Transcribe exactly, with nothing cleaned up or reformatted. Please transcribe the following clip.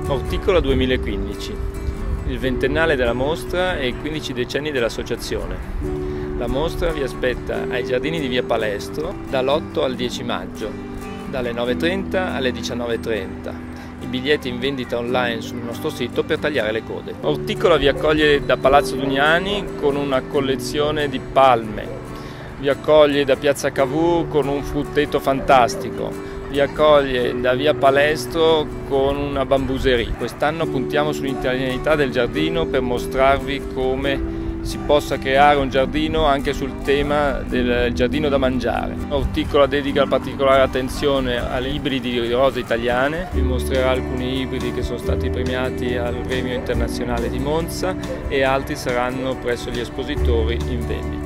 Orticola duemilaquindici, il ventennale della mostra e i quindici decenni dell'associazione. La mostra vi aspetta ai giardini di via Palestro dall'otto al dieci maggio, dalle nove e trenta alle diciannove e trenta. I biglietti in vendita online sul nostro sito per tagliare le code. Orticola vi accoglie da Palazzo Dugnani con una collezione di palme, vi accoglie da Piazza Cavour con un frutteto fantastico, vi accoglie da via Palestro con una bambuserie. Quest'anno puntiamo sull'italianità del giardino per mostrarvi come si possa creare un giardino anche sul tema del giardino da mangiare. Orticola dedica particolare attenzione agli ibridi di rose italiane, vi mostrerà alcuni ibridi che sono stati premiati al premio internazionale di Monza e altri saranno presso gli espositori in vendita.